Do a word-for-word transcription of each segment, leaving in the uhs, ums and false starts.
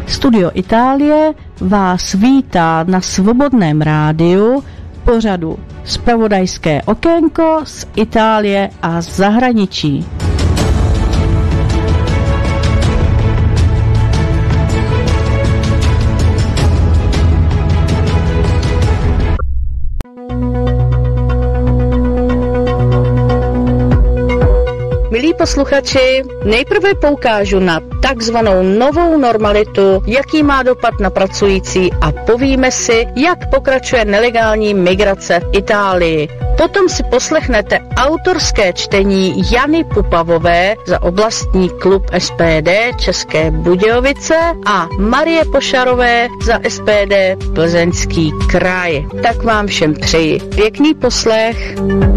Studio Itálie vás vítá na Svobodném rádiu pořadu Zpravodajské okénko z Itálie a z zahraničí. Milí posluchači, nejprve poukážu na takzvanou novou normalitu, jaký má dopad na pracující a povíme si, jak pokračuje nelegální migrace v Itálii. Potom si poslechnete autorské čtení Jany Pupavové za oblastní klub S P D České Budějovice a Marie Pošarové za S P D Plzeňský kraj. Tak vám všem přeji pěkný poslech.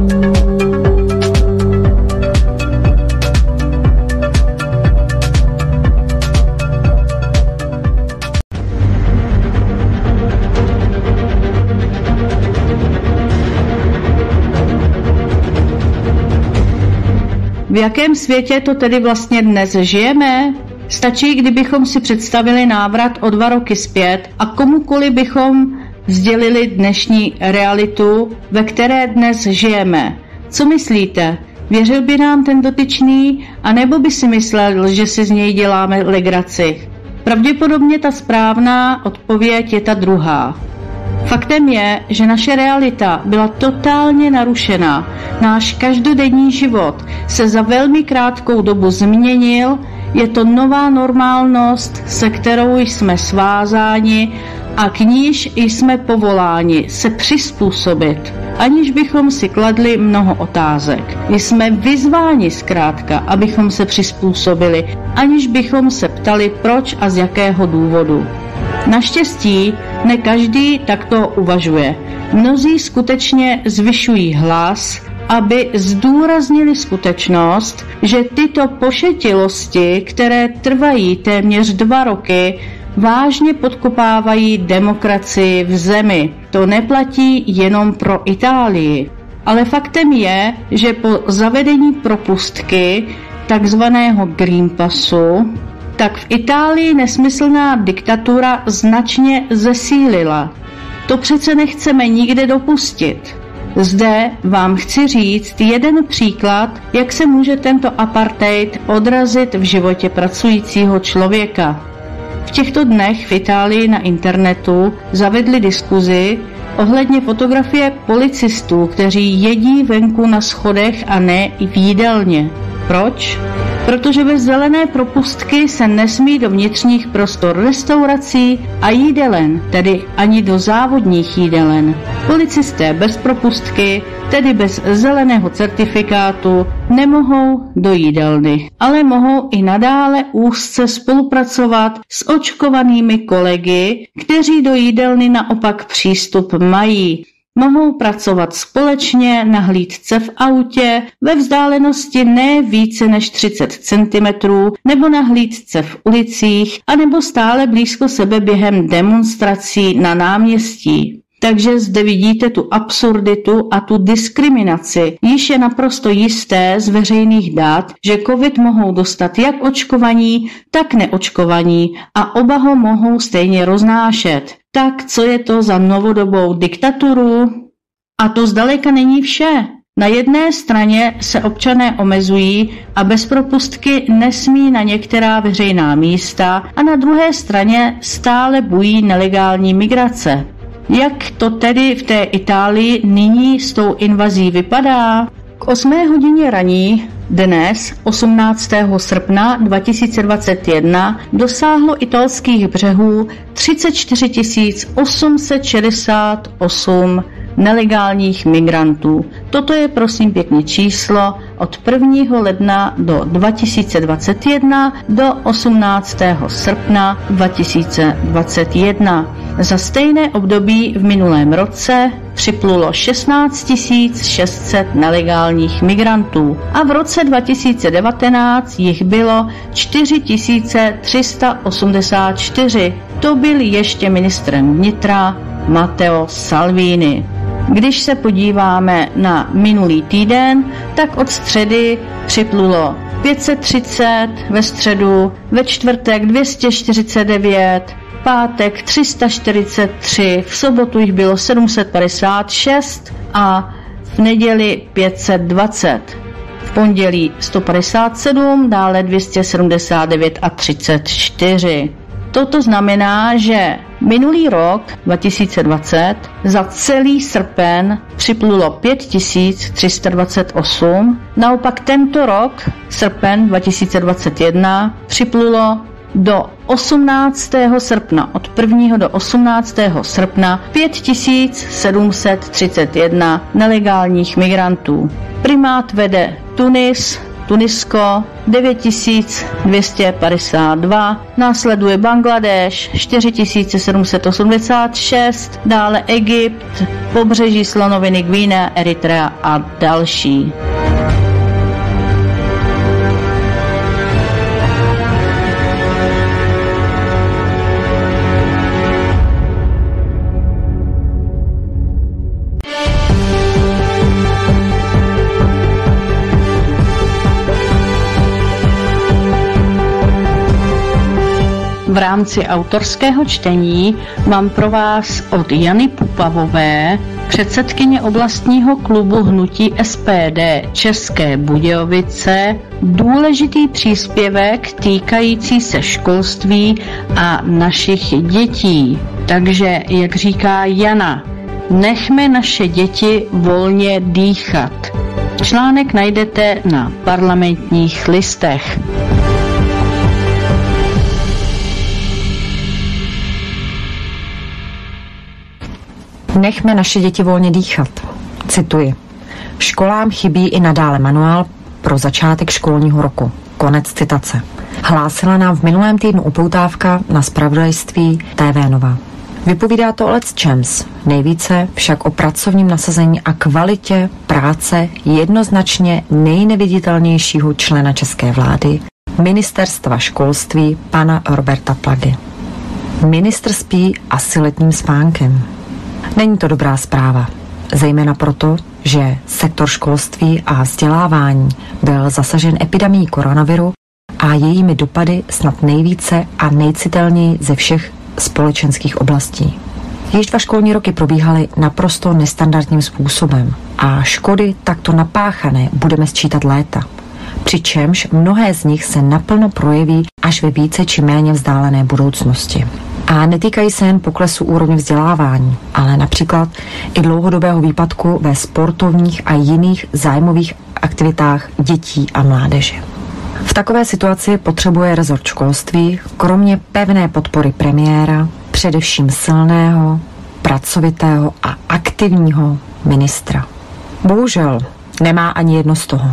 V jakém světě to tedy vlastně dnes žijeme? Stačí, kdybychom si představili návrat o dva roky zpět a komukoli bychom sdělili dnešní realitu, ve které dnes žijeme. Co myslíte? Věřil by nám ten dotyčný, anebo by si myslel, že si z něj děláme legraci? Pravděpodobně ta správná odpověď je ta druhá. Faktem je, že naše realita byla totálně narušena. Náš každodenní život se za velmi krátkou dobu změnil, je to nová normálnost, se kterou jsme svázáni a k níž jsme povoláni se přizpůsobit, aniž bychom si kladli mnoho otázek. Jsme vyzváni zkrátka, abychom se přizpůsobili, aniž bychom se ptali proč a z jakého důvodu. Naštěstí ne každý takto uvažuje. Mnozí skutečně zvyšují hlas, aby zdůraznili skutečnost, že tyto pošetilosti, které trvají téměř dva roky, vážně podkopávají demokracii v zemi. To neplatí jenom pro Itálii. Ale faktem je, že po zavedení propustky, takzvaného Green Passu, tak v Itálii nesmyslná diktatura značně zesílila. To přece nechceme nikde dopustit. Zde vám chci říct jeden příklad, jak se může tento apartheid odrazit v životě pracujícího člověka. V těchto dnech v Itálii na internetu zavedli diskuzi ohledně fotografie policistů, kteří jedí venku na schodech a ne i v jídelně. Proč? Protože bez zelené propustky se nesmí do vnitřních prostor restaurací a jídelen, tedy ani do závodních jídelen. Policisté bez propustky, tedy bez zeleného certifikátu, nemohou do jídelny, ale mohou i nadále úzce spolupracovat s očkovanými kolegy, kteří do jídelny naopak přístup mají. Mohou pracovat společně na hlídce v autě ve vzdálenosti ne více než třicet centimetrů nebo na hlídce v ulicích anebo stále blízko sebe během demonstrací na náměstí. Takže zde vidíte tu absurditu a tu diskriminaci. Již je naprosto jisté z veřejných dat, že covid mohou dostat jak očkovaní, tak neočkovaní a oba ho mohou stejně roznášet. Tak co je to za novodobou diktaturu? A to zdaleka není vše. Na jedné straně se občané omezují a bez propustky nesmí na některá veřejná místa a na druhé straně stále bují nelegální migrace. Jak to tedy v té Itálii nyní s tou invazí vypadá? K osmé hodině raní dnes, osmnáctého srpna dva tisíce dvacet jedna, dosáhlo italských břehů třicet čtyři tisíc osm set šedesát osm nelegálních migrantů. Toto je prosím pěkně číslo od prvního ledna do dva tisíce dvacet jedna do osmnáctého srpna dva tisíce dvacet jedna. Za stejné období v minulém roce připlulo šestnáct tisíc šest set nelegálních migrantů a v roce dva tisíce devatenáct jich bylo čtyři tisíce tři sta osmdesát čtyři. To byl ještě ministrem vnitra Matteo Salvini. Když se podíváme na minulý týden, tak od středy připlulo pět set třicet ve středu, ve čtvrtek dvě stě čtyřicet devět, pátek tři sta čtyřicet tři, v sobotu jich bylo sedm set padesát šest a v neděli pět set dvacet. V pondělí sto padesát sedm, dále dvě stě sedmdesát devět a třicet čtyři. Toto znamená, že minulý rok dva tisíce dvacet za celý srpen připlulo pět tisíc tři sta dvacet osm, naopak tento rok, srpen dva tisíce dvacet jedna, připlulo do osmnáctého srpna, od prvního do osmnáctého srpna pět tisíc sedm set třicet jedna nelegálních migrantů. Primát vede Tunis, Tunisko devět tisíc dvě stě padesát dva, následuje Bangladeš čtyři tisíce sedm set osmdesát šest, dále Egypt, pobřeží slonoviny Guinea, Eritrea a další. V rámci autorského čtení mám pro vás od Jany Pupavové, předsedkyně oblastního klubu hnutí S P D České Budějovice, důležitý příspěvek týkající se školství a našich dětí. Takže, jak říká Jana, nechme naše děti volně dýchat. Článek najdete na Parlamentních listech. Nechme naše děti volně dýchat. Cituji. Školám chybí i nadále manuál pro začátek školního roku. Konec citace. Hlásila nám v minulém týdnu upoutávka na zpravodajství T V Nova. Vypovídá to o lecčems, nejvíce však o pracovním nasazení a kvalitě práce jednoznačně nejneviditelnějšího člena české vlády, ministerstva školství pana Roberta Plagy. Ministr spí asi letním spánkem. Není to dobrá zpráva, zejména proto, že sektor školství a vzdělávání byl zasažen epidemií koronaviru a jejími dopady snad nejvíce a nejcitelněji ze všech společenských oblastí. Již dva školní roky probíhaly naprosto nestandardním způsobem a škody takto napáchané budeme sčítat léta. Přičemž mnohé z nich se naplno projeví až ve více či méně vzdálené budoucnosti. A netýkají se jen poklesu úrovně vzdělávání, ale například i dlouhodobého výpadku ve sportovních a jiných zájmových aktivitách dětí a mládeže. V takové situaci potřebuje rezort školství, kromě pevné podpory premiéra, především silného, pracovitého a aktivního ministra. Bohužel nemá ani jedno z toho.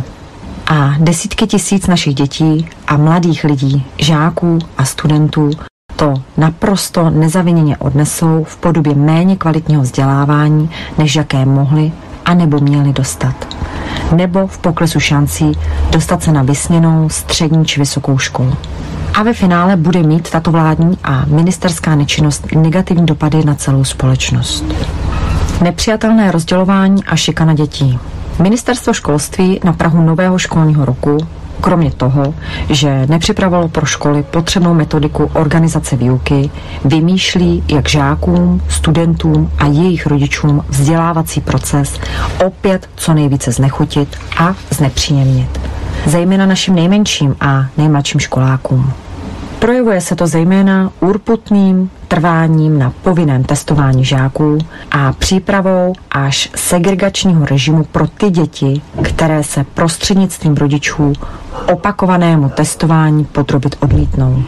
A desítky tisíc našich dětí a mladých lidí, žáků a studentů to naprosto nezaviněně odnesou v podobě méně kvalitního vzdělávání, než jaké mohli anebo měli dostat. Nebo v poklesu šancí dostat se na vysněnou střední či vysokou školu. A ve finále bude mít tato vládní a ministerská nečinnost negativní dopady na celou společnost. Nepřijatelné rozdělování a šikana dětí. Ministerstvo školství na prahu nového školního roku, kromě toho, že nepřipravilo pro školy potřebnou metodiku organizace výuky, vymýšlí, jak žákům, studentům a jejich rodičům vzdělávací proces opět co nejvíce znechutit a znepříjemnit. Zejména našim nejmenším a nejmladším školákům. Projevuje se to zejména urputným trváním na povinném testování žáků a přípravou až segregačního režimu pro ty děti, které se prostřednictvím rodičů opakovanému testování podrobit odmítnou.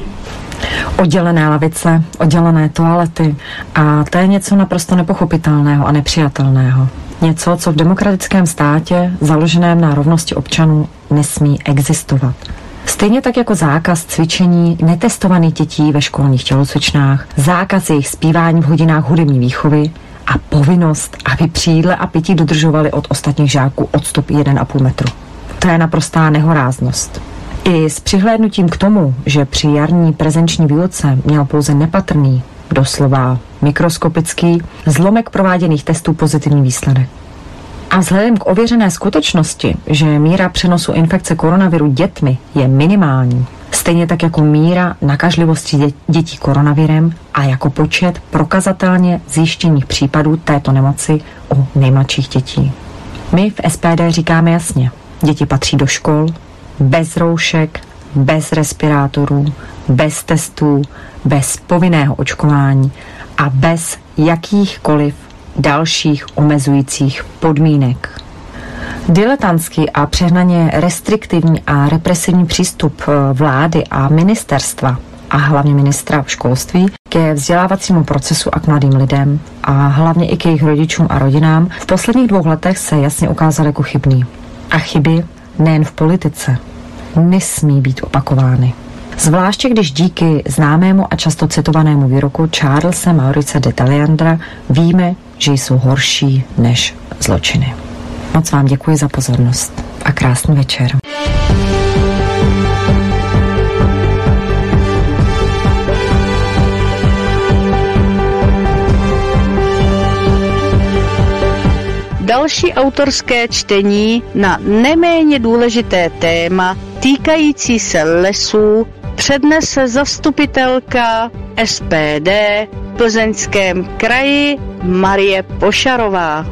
Oddělené lavice, oddělené toalety a to je něco naprosto nepochopitelného a nepřijatelného. Něco, co v demokratickém státě založeném na rovnosti občanů nesmí existovat. Stejně tak jako zákaz cvičení netestovaných dětí ve školních tělocvičnách, zákaz jejich zpívání v hodinách hudební výchovy a povinnost, aby při jídle a pití dodržovali od ostatních žáků odstup jeden a půl metru. To je naprostá nehoráznost. I s přihlédnutím k tomu, že při jarní prezenční výuce měl pouze nepatrný, doslova mikroskopický, zlomek prováděných testů pozitivní výsledek. A vzhledem k ověřené skutečnosti, že míra přenosu infekce koronaviru dětmi je minimální, stejně tak jako míra nakažlivosti dětí koronavirem a jako počet prokazatelně zjištěných případů této nemoci u nejmladších dětí. My v S P D říkáme jasně, děti patří do škol bez roušek, bez respirátorů, bez testů, bez povinného očkování a bez jakýchkoliv dalších omezujících podmínek. Diletantský a přehnaně restriktivní a represivní přístup vlády a ministerstva a hlavně ministra školství ke vzdělávacímu procesu a k mladým lidem a hlavně i k jejich rodičům a rodinám v posledních dvou letech se jasně ukázal jako chybný. A chyby nejen v politice nesmí být opakovány. Zvláště když díky známému a často citovanému výroku Charlesa Maurice de Talleyranda víme, že jsou horší než zločiny. Moc vám děkuji za pozornost a krásný večer. Další autorské čtení na neméně důležité téma týkající se lesů přednese zastupitelka S P D v Plzeňském kraji Marie Pošarová.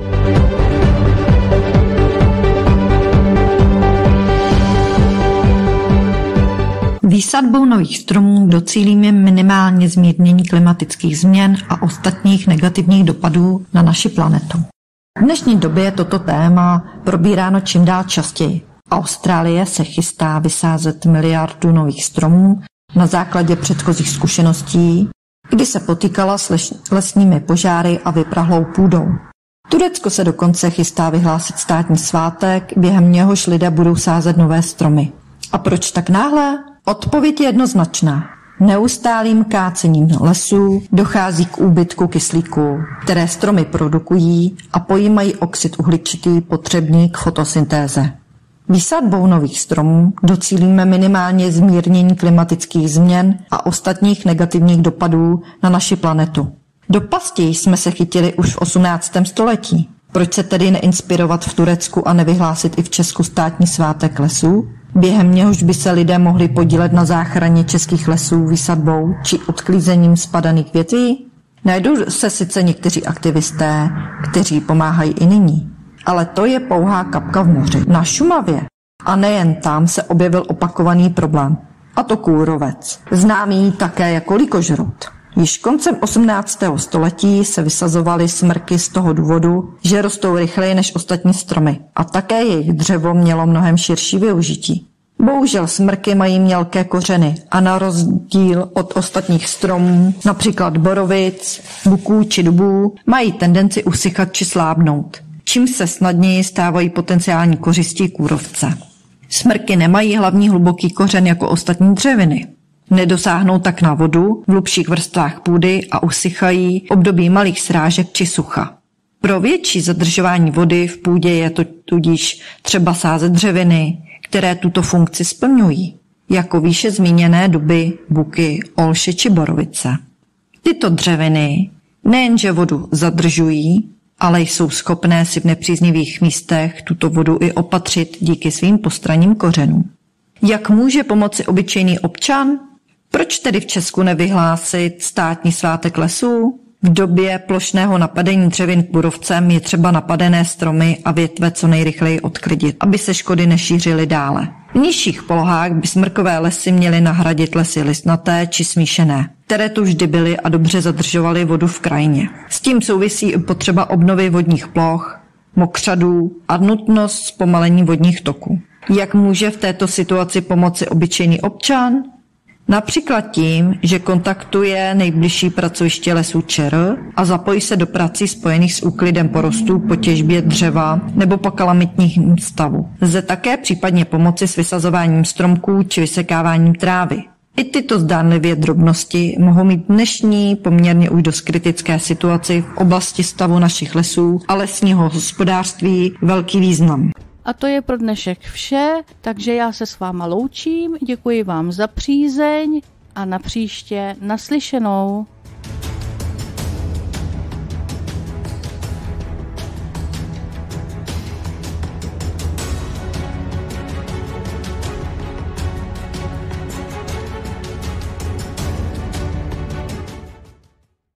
Výsadbou nových stromů docílíme minimálně zmírnění klimatických změn a ostatních negativních dopadů na naši planetu. V dnešní době je toto téma probíráno čím dál častěji. Austrálie se chystá vysázet miliardu nových stromů na základě předchozích zkušeností, kdy se potýkala s lesními požáry a vyprahlou půdou. Turecko se dokonce chystá vyhlásit státní svátek, během něhož lidé budou sázet nové stromy. A proč tak náhle? Odpověď je jednoznačná. Neustálým kácením lesů dochází k úbytku kyslíku, které stromy produkují a pojímají oxid uhličitý potřebný k fotosyntéze. Výsadbou nových stromů docílíme minimálně zmírnění klimatických změn a ostatních negativních dopadů na naši planetu. Do pasti jsme se chytili už v osmnáctém století. Proč se tedy neinspirovat v Turecku a nevyhlásit i v Česku státní svátek lesů? Během něhož by se lidé mohli podílet na záchraně českých lesů výsadbou či odklízením spadaných větví? Najdou se sice někteří aktivisté, kteří pomáhají i nyní, ale to je pouhá kapka v moři. Na Šumavě a nejen tam se objevil opakovaný problém, a to kůrovec, známý také jako lýkožrout. Již koncem osmnáctého století se vysazovaly smrky z toho důvodu, že rostou rychleji než ostatní stromy a také jejich dřevo mělo mnohem širší využití. Bohužel smrky mají mělké kořeny a na rozdíl od ostatních stromů, například borovic, buků či dubů, mají tendenci usychat či slábnout, čím se snadněji stávají potenciální kořistí kůrovce. Smrky nemají hlavní hluboký kořen jako ostatní dřeviny. Nedosáhnou tak na vodu v hlubších vrstvách půdy a usychají v období malých srážek či sucha. Pro větší zadržování vody v půdě je to tudíž třeba sázet dřeviny, které tuto funkci splňují, jako výše zmíněné duby, buky, olše či borovice. Tyto dřeviny nejenže vodu zadržují, ale jsou schopné si v nepříznivých místech tuto vodu i opatřit díky svým postranním kořenům. Jak může pomoci obyčejný občan? Proč tedy v Česku nevyhlásit státní svátek lesů? V době plošného napadení dřevin kůrovcem je třeba napadené stromy a větve co nejrychleji odklidit, aby se škody nešířily dále. V nižších polohách by smrkové lesy měly nahradit lesy listnaté či smíšené, které tu vždy byly a dobře zadržovaly vodu v krajině. S tím souvisí i potřeba obnovy vodních ploch, mokřadů a nutnost zpomalení vodních toků. Jak může v této situaci pomoci obyčejný občan? Například tím, že kontaktuje nejbližší pracoviště Lesů ČR a zapojí se do prací spojených s úklidem porostů po těžbě dřeva nebo po kalamitním stavu. Lze také případně pomoci s vysazováním stromků či vysekáváním trávy. I tyto zdánlivě drobnosti mohou mít dnešní poměrně už dost kritické situaci v oblasti stavu našich lesů a lesního hospodářství velký význam. A to je pro dnešek vše, takže já se s váma loučím, děkuji vám za přízeň a na příště naslyšenou.